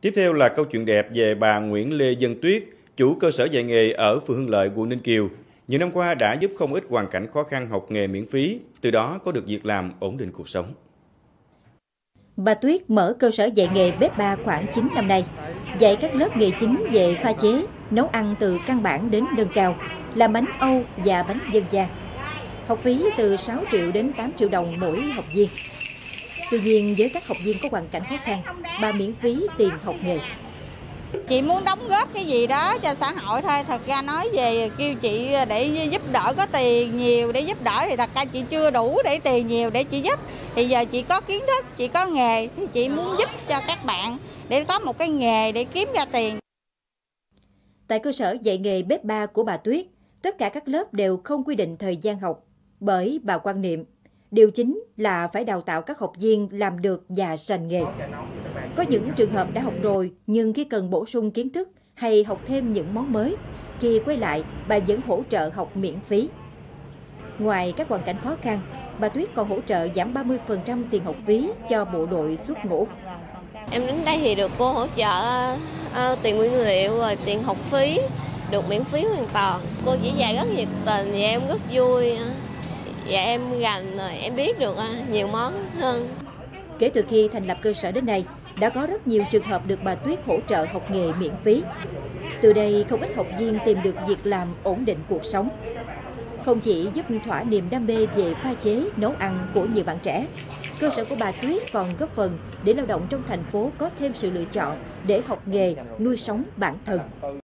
Tiếp theo là câu chuyện đẹp về bà Nguyễn Lê Dân Tuyết, chủ cơ sở dạy nghề ở phường Hưng Lợi, quận Ninh Kiều. Nhiều năm qua đã giúp không ít hoàn cảnh khó khăn học nghề miễn phí, từ đó có được việc làm ổn định cuộc sống. Bà Tuyết mở cơ sở dạy nghề bếp ba khoảng 9 năm nay, dạy các lớp nghề chính về pha chế, nấu ăn từ căn bản đến nâng cao, làm bánh Âu và bánh dân gian. Học phí từ 6 triệu đến 8 triệu đồng mỗi học viên. Tuy nhiên, với các học viên có hoàn cảnh khó khăn, bà miễn phí tiền học nghề. Chị muốn đóng góp cái gì đó cho xã hội thôi. Thật ra nói về kêu chị để giúp đỡ, có tiền nhiều để giúp đỡ thì thật ra chị chưa đủ để tiền nhiều để chị giúp. Thì giờ chị có kiến thức, chị có nghề thì chị muốn giúp cho các bạn để có một cái nghề để kiếm ra tiền. Tại cơ sở dạy nghề bếp ba của bà Tuyết, tất cả các lớp đều không quy định thời gian học, bởi bà quan niệm điều chính là phải đào tạo các học viên làm được và rành nghề. Có những trường hợp đã học rồi nhưng khi cần bổ sung kiến thức hay học thêm những món mới, khi quay lại bà vẫn hỗ trợ học miễn phí. Ngoài các hoàn cảnh khó khăn, bà Tuyết còn hỗ trợ giảm 30% tiền học phí cho bộ đội xuất ngũ. Em đến đây thì được cô hỗ trợ tiền nguyên liệu rồi tiền học phí, được miễn phí hoàn toàn. Cô chỉ dạy rất nhiệt tình và em rất vui. Và em rành rồi, em biết được nhiều món hơn. Kể từ khi thành lập cơ sở đến nay, đã có rất nhiều trường hợp được bà Tuyết hỗ trợ học nghề miễn phí. Từ đây, không ít học viên tìm được việc làm ổn định cuộc sống. Không chỉ giúp thỏa niềm đam mê về pha chế, nấu ăn của nhiều bạn trẻ, cơ sở của bà Tuyết còn góp phần để lao động trong thành phố có thêm sự lựa chọn để học nghề, nuôi sống bản thân.